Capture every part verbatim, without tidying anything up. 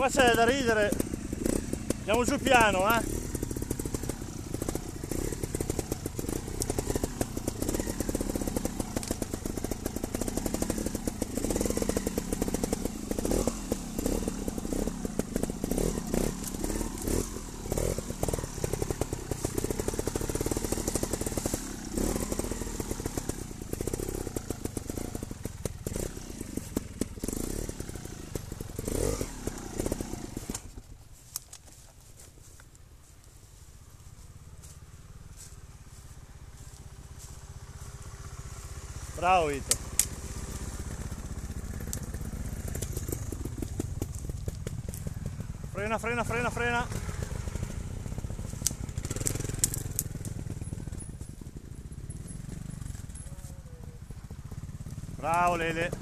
qua c'è da ridere. Andiamo giù piano, eh. Bravo Vito. Frena, frena, frena, frena. Bravo Lele.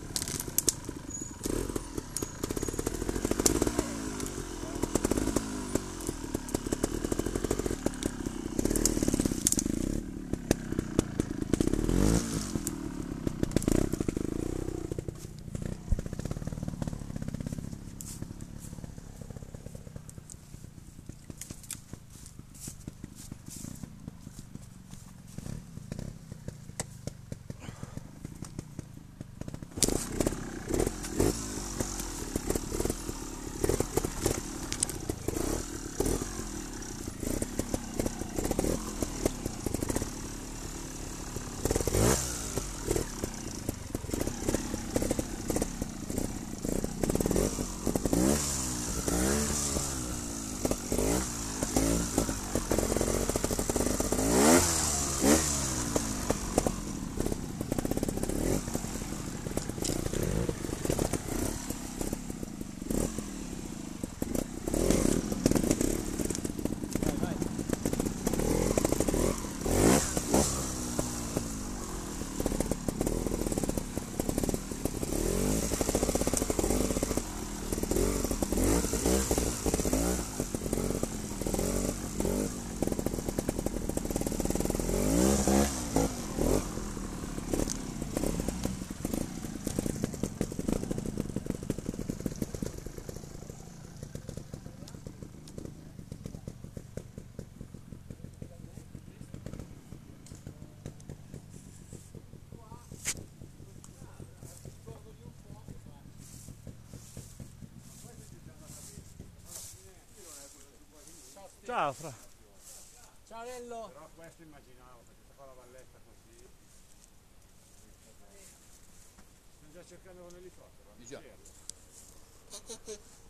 Ciao Fra. Ciao Nello. Però questo immaginavo, perché se fa la valletta così. Stanno già cercando con l'elicottero. Di già.